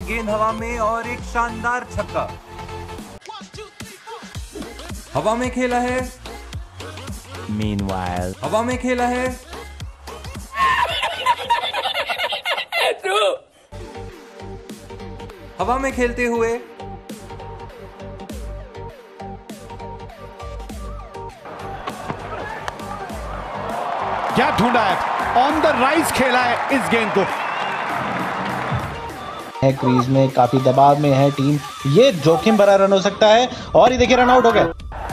गेंद हवा में और एक शानदार छक्का। हवा में खेला है। Meanwhile, हवा में खेला है। हवा में खेलते हुए क्या ढूंढा है, ऑन द राइज खेला है इस गेंद को। क्रीज में काफी दबाव में है टीम, ये जोखिम भरा रन हो सकता है और ये देखिए रन आउट हो गया।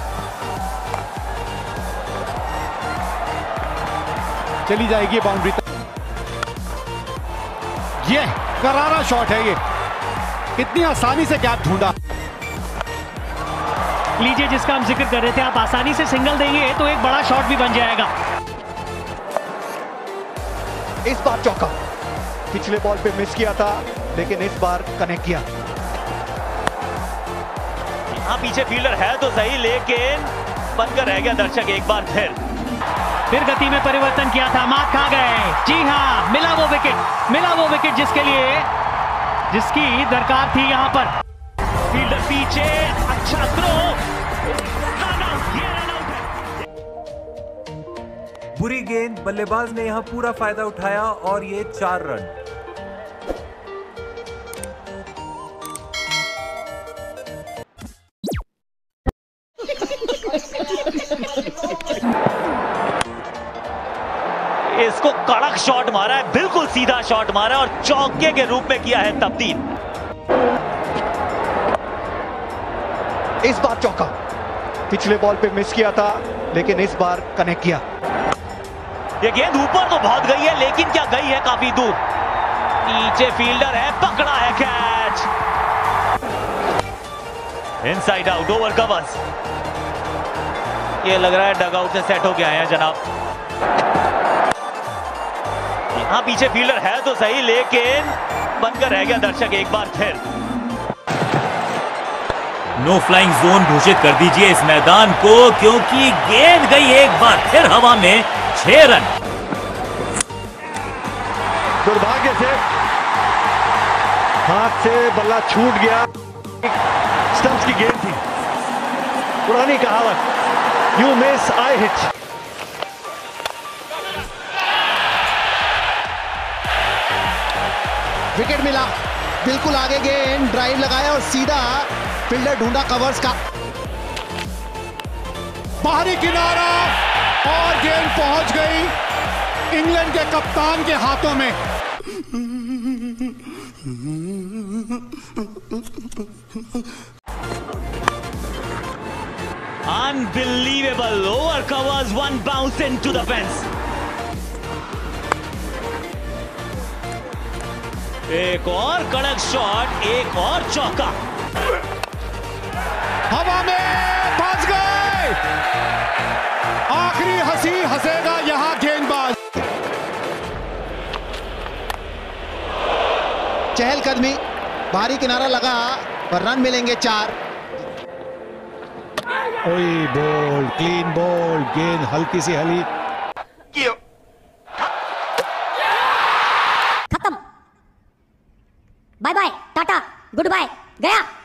चली जाएगी बाउंड्री तक। ये करारा शॉट है, ये कितनी आसानी से क्या ढूंढा। लीजिए, जिसका हम जिक्र कर रहे थे, आप आसानी से सिंगल देंगे तो एक बड़ा शॉट भी बन जाएगा। इस बार चौका, पिछले बॉल पे मिस किया था लेकिन इस बार कनेक्ट किया। यहाँ पीछे फील्डर है तो सही, लेकिन बनकर रह गया दर्शक एक बार फिर गति में परिवर्तन किया था, मात खा गए। जी हाँ, मिला वो विकेट जिसकी दरकार थी यहाँ पर। फील्डर पीछे, अच्छा थ्रो, बुरी गेंद, बल्लेबाज ने यहां पूरा फायदा उठाया और ये 4 रन। इसको कड़क शॉट मारा है, बिल्कुल सीधा शॉट मारा और चौके के रूप में किया है तब्दील। इस बार चौका, पिछले बॉल पे मिस किया था लेकिन इस बार कनेक्ट किया। ये गेंद ऊपर तो बहुत गई है, लेकिन क्या गई है काफी दूर। नीचे फील्डर है, पकड़ा है catch. Inside out, over covers. ये लग रहा है डगआउट से सेट हो गया है जनाब। हाँ, पीछे फील्डर है तो सही, लेकिन बनकर रह गया दर्शक एक बार फिर। नो फ्लाइंग जोन घोषित कर दीजिए इस मैदान को, क्योंकि गेंद गई एक बार फिर हवा में। 6 रन। दुर्भाग्य से हाथ से बल्ला छूट गया। स्टंप्स की गेंद थी, पुरानी कहावत, you miss I hit. Wicket मिला, बिल्कुल आगे गेंद, ड्राइव लगाया और सीधा फील्डर ढूंढा कवर्स का। बाहरी किनारा और गेंद पहुंच गई इंग्लैंड के कप्तान के हाथों में। Unbelievable, over covers, one bounce into the fence. एक और कड़क शॉट, एक और चौका। हवा में फंस गए। आखिरी हंसी हंसेगा यहां गेंदबाज। चहलकदमी, भारी किनारा लगा और रन मिलेंगे 4। ओए बॉल, क्लीन बॉल, गेंद हल्की सी हली। खत्म, bye bye, tata, good bye, गया।